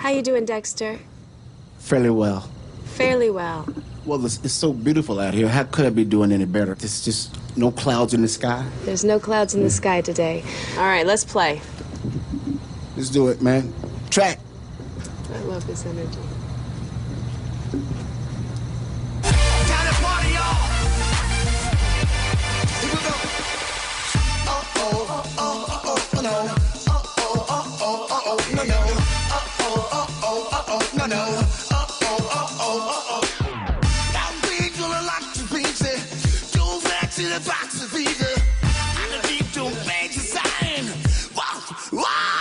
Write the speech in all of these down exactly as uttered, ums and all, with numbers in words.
How you doing, Dexter? Fairly well. Fairly well. Well, it's, it's so beautiful out here. How could I be doing any better? There's just no clouds in the sky. There's no clouds in the sky today. All right, let's play. Let's do it, man. Track. I love this energy. Time to party, y'all. Here we go. Uh-oh, uh-oh, uh-oh, no. Uh-oh, uh-oh, uh-oh, no, no. Uh-oh, uh-oh, uh-oh, no, no. Uh-oh, uh-oh, uh-oh. That big gonna lock the pizza. Go back to the box of pizza. And the deep don't beg the sign. Wow, wow.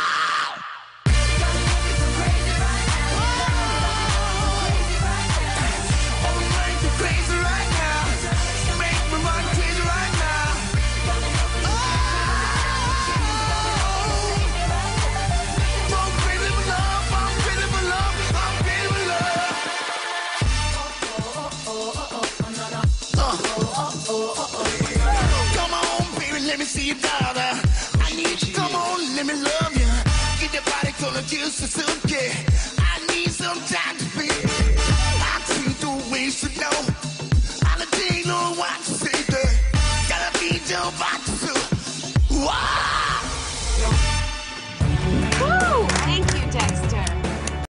Let me see you, daughter. I need you. Come on, let me love you. Get your body color juice to silky. I need some time to be. I see the ways to know.